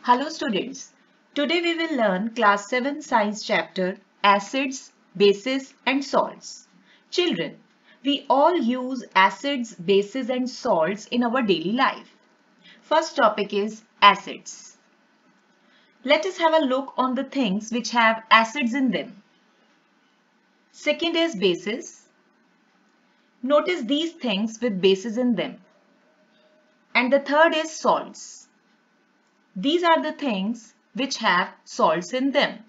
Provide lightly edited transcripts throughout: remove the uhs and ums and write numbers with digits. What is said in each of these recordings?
Hello students, today we will learn class 7 science chapter acids, bases and salts. Children, we all use acids, bases and salts in our daily life. First topic is acids. Let us have a look on the things which have acids in them. Second is bases. Notice these things with bases in them. And the third is salts. These are the things which have salts in them.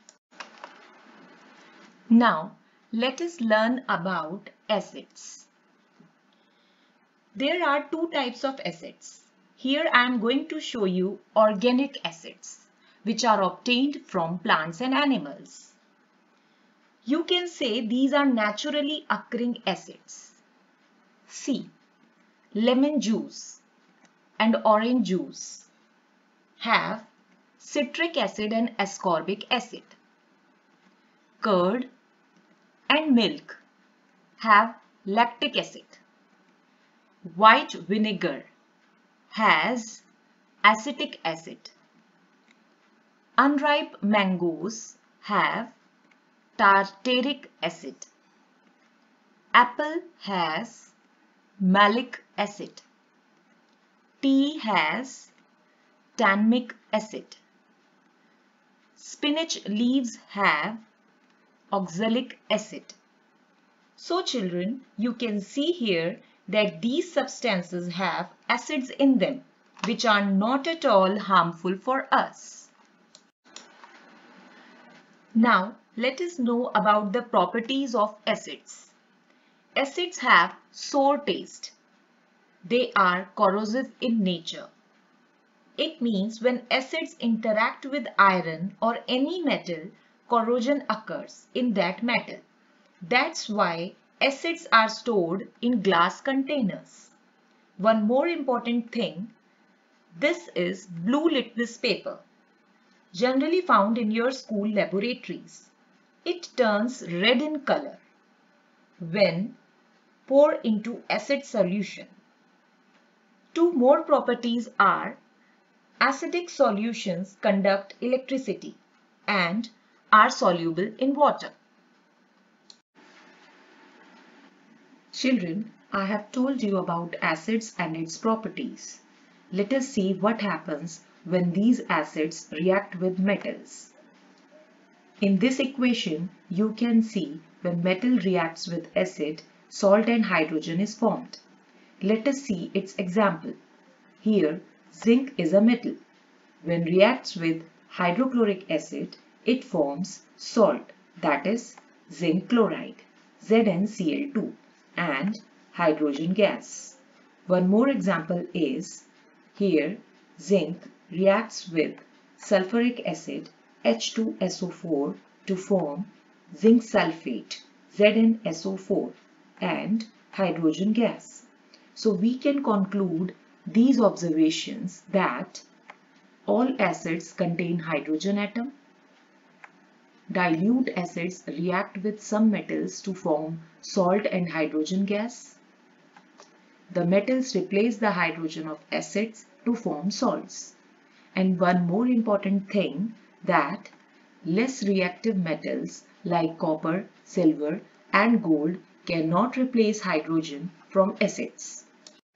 Now, let us learn about acids. There are two types of acids. Here I am going to show you organic acids, which are obtained from plants and animals. You can say these are naturally occurring acids. See, lemon juice and orange juice have citric acid and ascorbic acid. Curd and milk have lactic acid. White vinegar has acetic acid. Unripe mangoes have tartaric acid. Apple has malic acid. Tea has tannic acid. Spinach leaves have oxalic acid. So children, you can see here that these substances have acids in them which are not at all harmful for us. Now let us know about the properties of acids. Acids have sour taste. They are corrosive in nature. It means when acids interact with iron or any metal, corrosion occurs in that metal. That's why acids are stored in glass containers. One more important thing, this is blue litmus paper, generally found in your school laboratories. It turns red in color when poured into acid solution. Two more properties are acidic solutions conduct electricity and are soluble in water. Children, I have told you about acids and its properties. Let us see what happens when these acids react with metals. In this equation, you can see when metal reacts with acid, salt and hydrogen is formed. Let us see its example. Here, zinc is a metal. When reacts with hydrochloric acid, it forms salt, that is zinc chloride, ZnCl2, and hydrogen gas. One more example is, here zinc reacts with sulfuric acid, H2SO4, to form zinc sulfate, ZnSO4, and hydrogen gas. So we can conclude these observations that all acids contain hydrogen atom. Dilute acids react with some metals to form salt and hydrogen gas. The metals replace the hydrogen of acids to form salts. And one more important thing, that less reactive metals like copper, silver and gold cannot replace hydrogen from acids.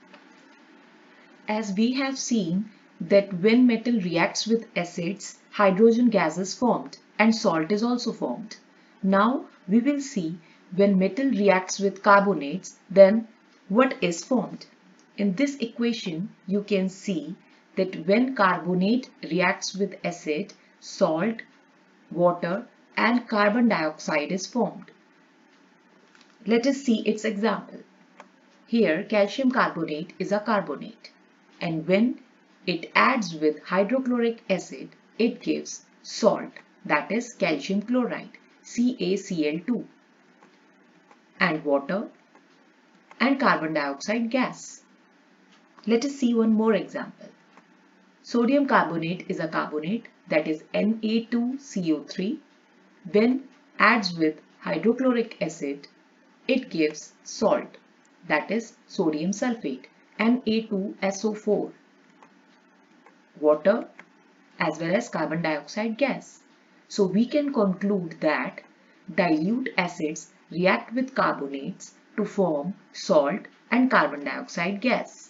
As we have seen that when metal reacts with acids, hydrogen gas is formed and salt is also formed. Now we will see when metal reacts with carbonates, then what is formed. In this equation, you can see that when carbonate reacts with acid, salt, water and carbon dioxide is formed. Let us see its example. Here calcium carbonate is a carbonate, and when it adds with hydrochloric acid, it gives salt, that is calcium chloride, CaCl2, and water and carbon dioxide gas. Let us see one more example. Sodium carbonate is a carbonate, that is Na2CO3. When adds with hydrochloric acid, it gives salt, that is sodium sulfate, Na2SO4, water as well as carbon dioxide gas. So we can conclude that dilute acids react with carbonates to form salt and carbon dioxide gas.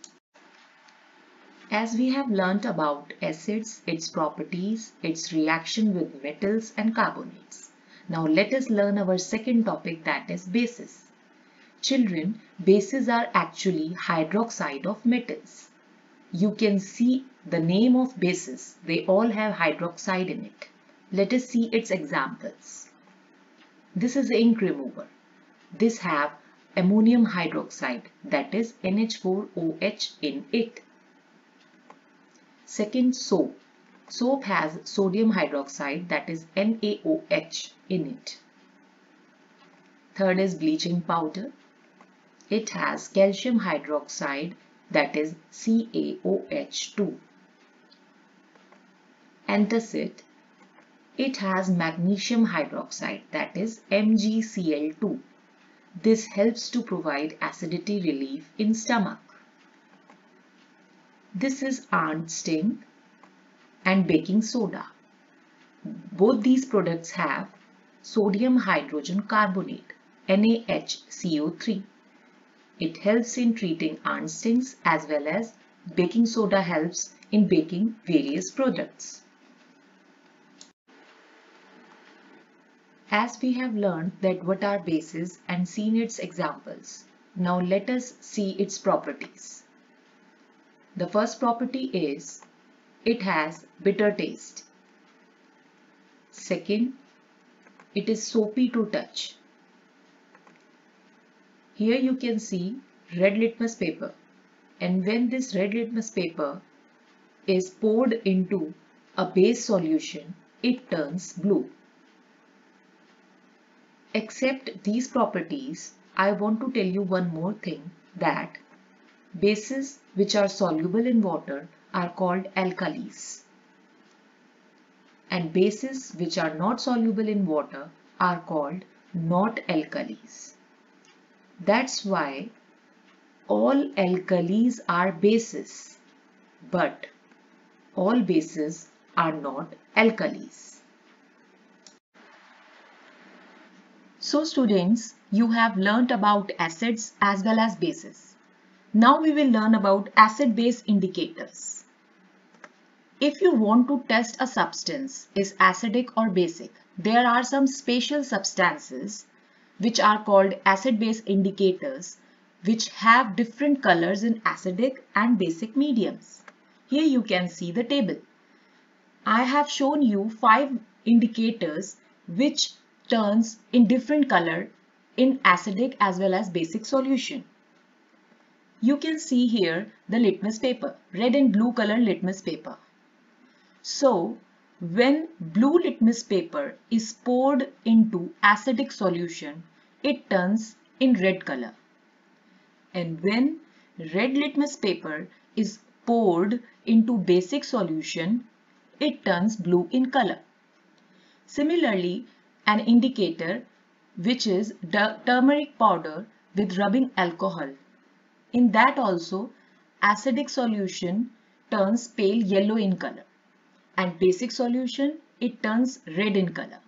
As we have learnt about acids, its properties, its reaction with metals and carbonates. Now let us learn our second topic, that is bases. Children, bases are actually hydroxide of metals. You can see the name of bases. They all have hydroxide in it. Let us see its examples. This is the ink remover. This have ammonium hydroxide, that is NH4OH in it. Second, soap. Soap has sodium hydroxide, that is NaOH in it. Third is bleaching powder. It has calcium hydroxide, that is CaOH2. Antacid. It has magnesium hydroxide, that is MgCl2. This helps to provide acidity relief in stomach. This is Arnstein and baking soda. Both these products have sodium hydrogen carbonate, NaHCO3. It helps in treating Arnstein's as well as baking soda helps in baking various products. As we have learned that what are bases and seen its examples, now let us see its properties. The first property is it has bitter taste. Second, it is soapy to touch. Here you can see red litmus paper, and when this red litmus paper is poured into a base solution, it turns blue. Except these properties, I want to tell you one more thing, that bases which are soluble in water are called alkalis, and bases which are not soluble in water are called not alkalis. That's why all alkalis are bases, but all bases are not alkalis. So students, you have learnt about acids as well as bases. Now we will learn about acid-base indicators. If you want to test a substance is acidic or basic, there are some special substances which are called acid-base indicators, which have different colors in acidic and basic mediums. Here you can see the table. I have shown you 5 indicators which turns in different color in acidic as well as basic solution. You can see here the litmus paper, red and blue color litmus paper. So, when blue litmus paper is poured into acidic solution, it turns in red color. And when red litmus paper is poured into basic solution, it turns blue in color. Similarly, an indicator which is the turmeric powder with rubbing alcohol. In that also, acidic solution turns pale yellow in color, and basic solution, it turns red in color.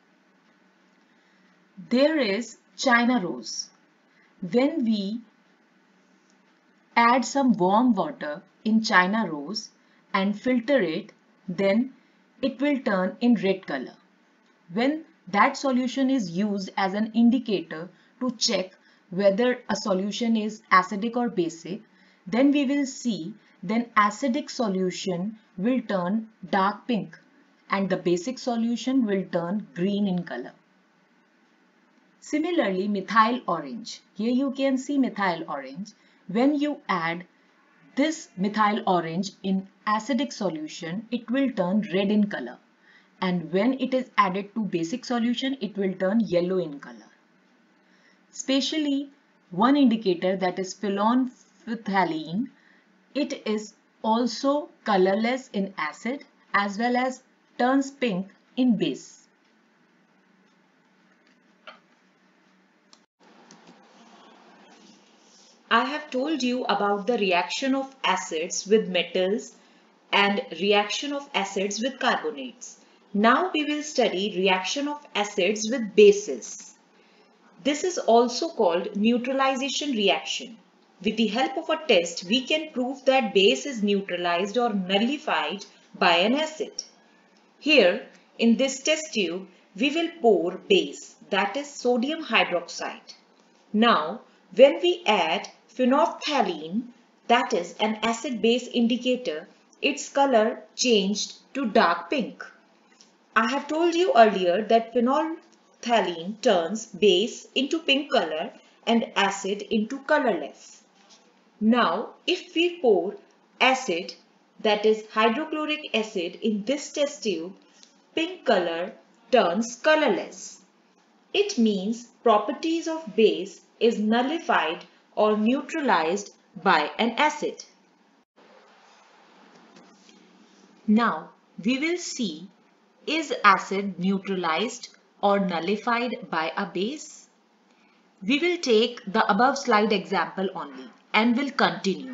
There is China rose. When we add some warm water in China rose and filter it, then it will turn in red color. When that solution is used as an indicator to check whether a solution is acidic or basic, then we will see then acidic solution will turn dark pink and the basic solution will turn green in color. Similarly, methyl orange. Here you can see methyl orange. When you add this methyl orange in acidic solution, it will turn red in color. And when it is added to basic solution, it will turn yellow in color. Especially one indicator, that is phenolphthalein, it is also colorless in acid as well as turns pink in base. I have told you about the reaction of acids with metals and reaction of acids with carbonates. Now we will study reaction of acids with bases. This is also called neutralization reaction. With the help of a test, we can prove that base is neutralized or nullified by an acid. Here, in this test tube, we will pour base, that is sodium hydroxide. Now, when we add phenolphthalein, that is an acid-base indicator, its color changed to dark pink. I have told you earlier that phenolphthalein turns base into pink color and acid into colorless. Now, if we pour acid, that is hydrochloric acid, in this test tube, pink color turns colorless. It means properties of base is nullified or neutralized by an acid. Now we will see, is acid neutralized or nullified by a base? We will take the above slide example only and will continue.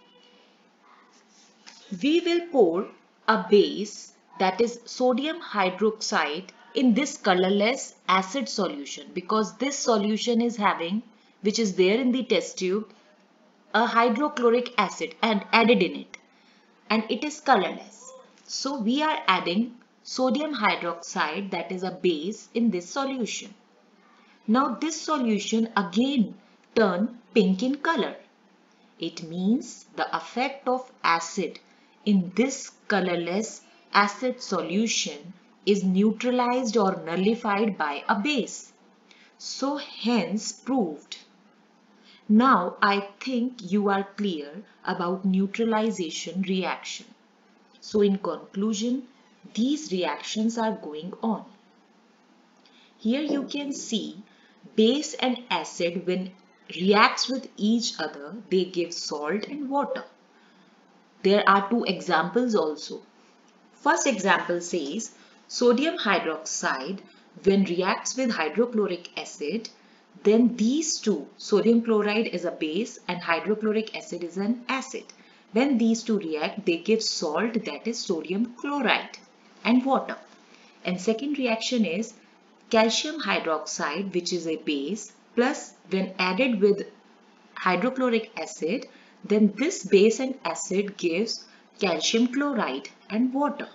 We will pour a base, that is sodium hydroxide, in this colorless acid solution, because this solution is having, which is there in the test tube, a hydrochloric acid and added in it, and it is colorless. So we are adding sodium hydroxide, that is a base, in this solution. Now this solution again turn pink in color. It means the effect of acid in this colorless acid solution is neutralized or nullified by a base. So hence proved. Now I think you are clear about neutralization reaction. So in conclusion, these reactions are going on. Here you can see base and acid, when reacts with each other, they give salt and water. There are two examples also. First example says sodium hydroxide when reacts with hydrochloric acid, then these two, sodium chloride is a base and hydrochloric acid is an acid. When these two react, they give salt, that is sodium chloride, and water. And second reaction is calcium hydroxide, which is a base, plus when added with hydrochloric acid, then this base and acid gives calcium chloride and water.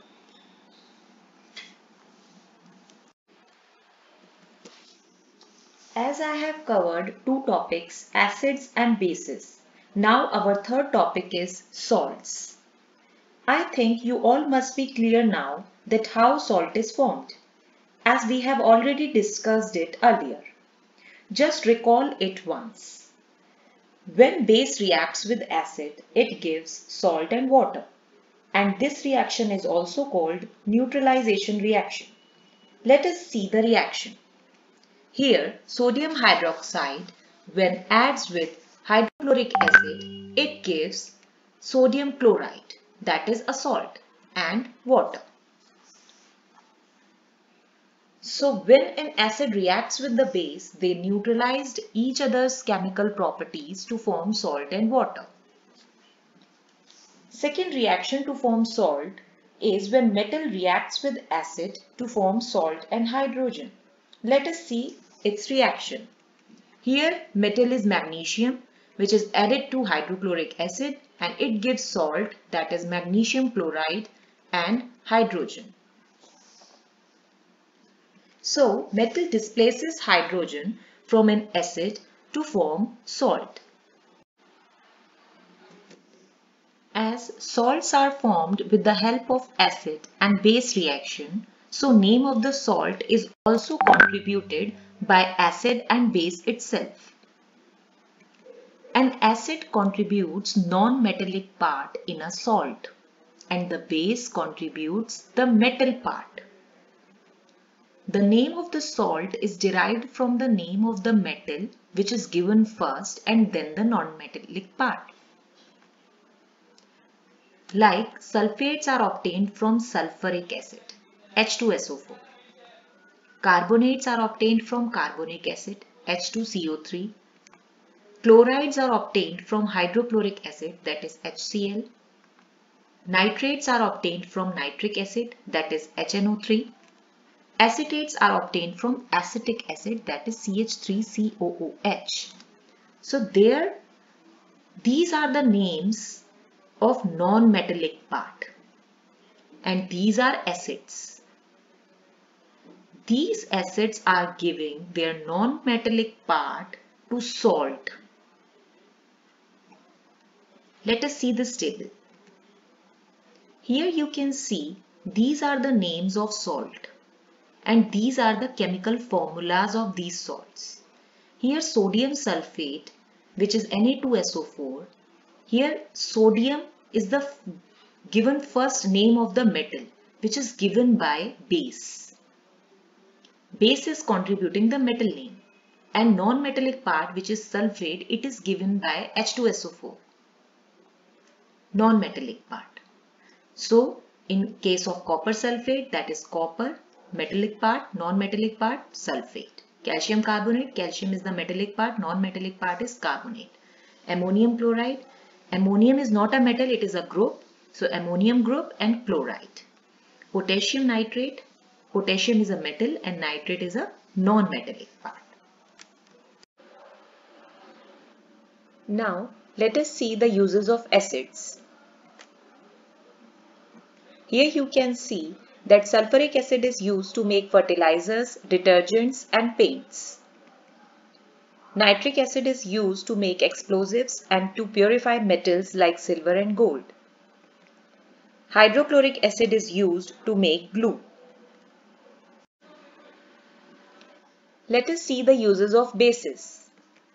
As I have covered two topics, acids and bases, now our third topic is salts. I think you all must be clear now that how salt is formed, as we have already discussed it earlier. Just recall it once. When base reacts with acid, it gives salt and water. And this reaction is also called neutralization reaction. Let us see the reaction. Here, sodium hydroxide, when adds with hydrochloric acid, it gives sodium chloride, that is a salt, and water. So when an acid reacts with the base, they neutralized each other's chemical properties to form salt and water. Second reaction to form salt is when metal reacts with acid to form salt and hydrogen. Let us see its reaction. Here metal is magnesium, which is added to hydrochloric acid, and it gives salt, that is magnesium chloride and hydrogen. So metal displaces hydrogen from an acid to form salt. As salts are formed with the help of acid and base reaction, so name of the salt is also contributed by acid and base itself. An acid contributes non-metallic part in a salt, and the base contributes the metal part. The name of the salt is derived from the name of the metal, which is given first and then the non-metallic part. Like sulfates are obtained from sulfuric acid, H2SO4. Carbonates are obtained from carbonic acid, H2CO3. Chlorides are obtained from hydrochloric acid, that is HCl. Nitrates are obtained from nitric acid, that is HNO3. Acetates are obtained from acetic acid, that is CH3COOH. So these are the names of non-metallic part, and these are acids. These acids are giving their non-metallic part to salt. Let us see this table. Here you can see these are the names of salt, and these are the chemical formulas of these salts. Here sodium sulfate, which is Na2SO4. Here sodium is the given first name of the metal, which is given by base. Base is contributing the metal name, and non-metallic part, which is sulfate, it is given by H2SO4. Non-metallic part. So in case of copper sulfate, that is copper, metallic part, non-metallic part, sulfate. Calcium carbonate, calcium is the metallic part, non-metallic part is carbonate. Ammonium chloride, ammonium is not a metal, it is a group. So ammonium group and chloride. Potassium nitrate, potassium is a metal and nitrate is a non-metallic part. Now let us see the uses of acids. Here you can see that sulfuric acid is used to make fertilizers, detergents and paints. Nitric acid is used to make explosives and to purify metals like silver and gold. Hydrochloric acid is used to make glue. Let us see the uses of bases.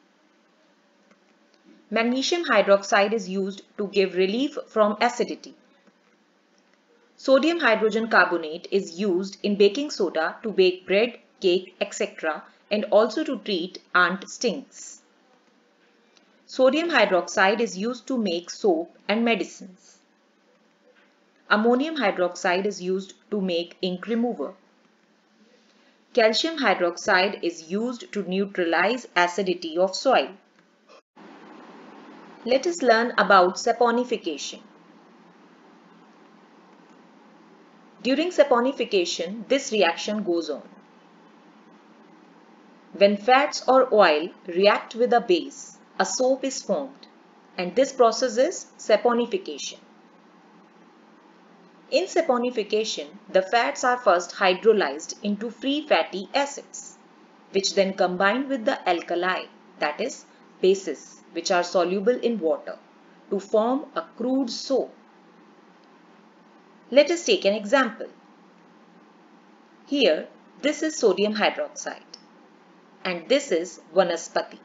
Magnesium hydroxide is used to give relief from acidity. Sodium hydrogen carbonate is used in baking soda to bake bread, cake, etc. and also to treat ant stings. Sodium hydroxide is used to make soap and medicines. Ammonium hydroxide is used to make ink remover. Calcium hydroxide is used to neutralize acidity of soil. Let us learn about saponification. During saponification, this reaction goes on. When fats or oil react with a base, a soap is formed, and this process is saponification. In saponification, the fats are first hydrolyzed into free fatty acids, which then combine with the alkali, that is, bases, which are soluble in water, to form a crude soap. Let us take an example. Here, this is sodium hydroxide and this is vanaspati.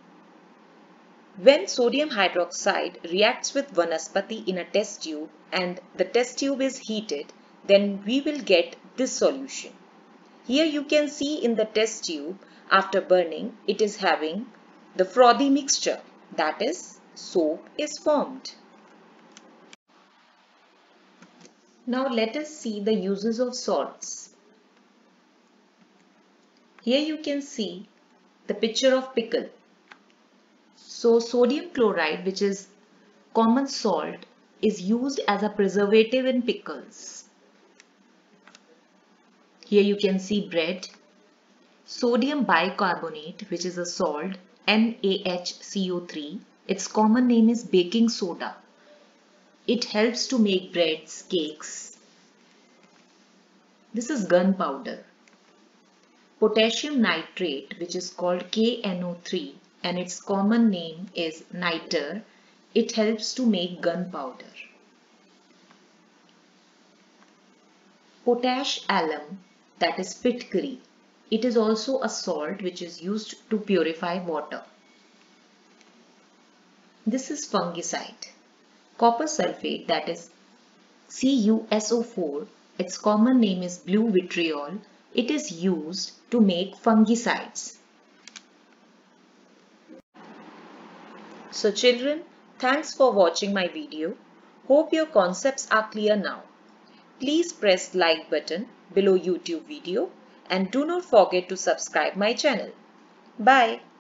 When sodium hydroxide reacts with vanaspati in a test tube and the test tube is heated, then we will get this solution. Here you can see in the test tube, after burning, it is having the frothy mixture, that is, soap is formed. Now let us see the uses of salts. Here you can see the picture of pickle. So sodium chloride, which is common salt, is used as a preservative in pickles. Here you can see bread. Sodium bicarbonate, which is a salt, NaHCO3. Its common name is baking soda. It helps to make breads, cakes. This is gunpowder. Potassium nitrate, which is called KNO3, and its common name is niter. It helps to make gunpowder. Potash alum, that is pitcary. It is also a salt which is used to purify water. This is fungicide. Copper sulfate, that is CuSO4, its common name is blue vitriol. It is used to make fungicides. So children, thanks for watching my video. Hope your concepts are clear now. Please press like button below YouTube video and do not forget to subscribe my channel. Bye.